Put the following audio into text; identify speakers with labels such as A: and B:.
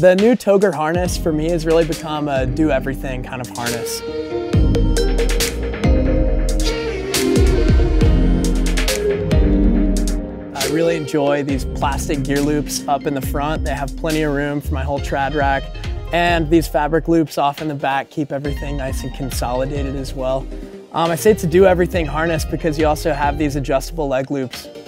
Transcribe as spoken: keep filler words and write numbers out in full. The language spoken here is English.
A: The new Togir harness for me has really become a do-everything kind of harness. I really enjoy these plastic gear loops up in the front. They have plenty of room for my whole trad rack. And these fabric loops off in the back keep everything nice and consolidated as well. Um, I say it's a do-everything harness because you also have these adjustable leg loops.